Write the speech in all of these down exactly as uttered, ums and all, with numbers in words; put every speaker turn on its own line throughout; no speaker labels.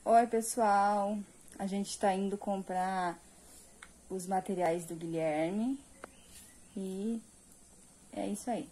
Oi, pessoal! A gente está indo comprar os materiais do Guilherme e é isso aí.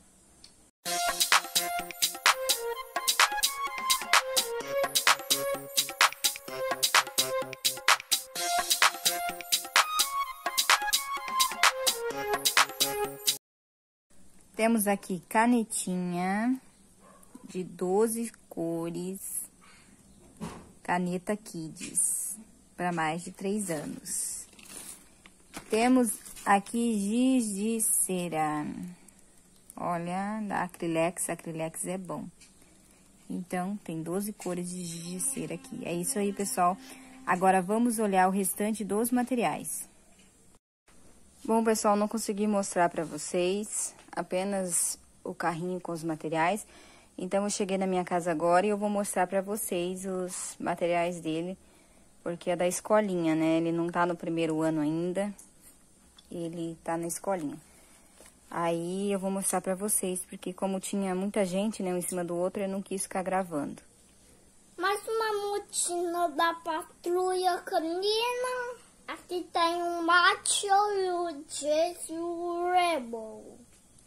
Temos aqui canetinha de doze cores. Caneta Kids, para mais de três anos. Temos aqui giz de cera. Olha, da Acrylex, Acrylex é bom. Então, tem doze cores de giz de cera aqui. É isso aí, pessoal. Agora, vamos olhar o restante dos materiais. Bom, pessoal, não consegui mostrar para vocês apenas o carrinho com os materiais. Então, eu cheguei na minha casa agora e eu vou mostrar pra vocês os materiais dele, porque é da escolinha, né? Ele não tá no primeiro ano ainda, ele tá na escolinha. Aí, eu vou mostrar pra vocês, porque como tinha muita gente, né, um em cima do outro, eu não quis ficar gravando.
Mais uma motina da patrulha canina. Aqui tem o Macho e o Jesse e o Rebel.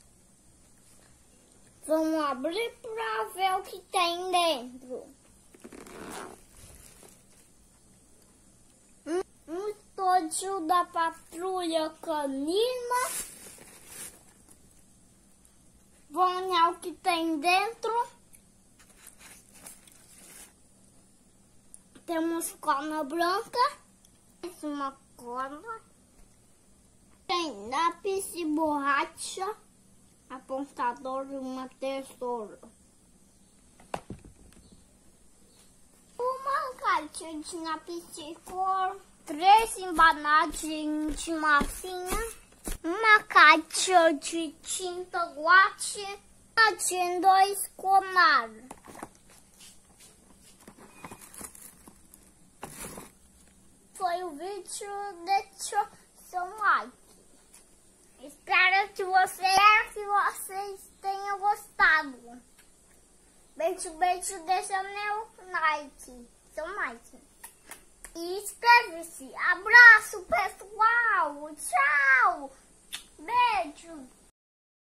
Vamos abrir para ver o que tem dentro. Um, um estojo da patrulha canina. Vamos olhar o que tem dentro. Temos cona branca. Mais uma cona. Tem lápis e borracha. Apontador e uma tesoura. Uma caixa de lápis de cor. Três embalagens de massinha. Uma caixa de tinta guache. Uma de dois conar. Foi o vídeo, deixa seu like. Espero que vocês, que vocês tenham gostado. Beijo, beijo, deixa meu like. Seu like. E inscreve-se. Abraço, pessoal. Tchau. Beijo.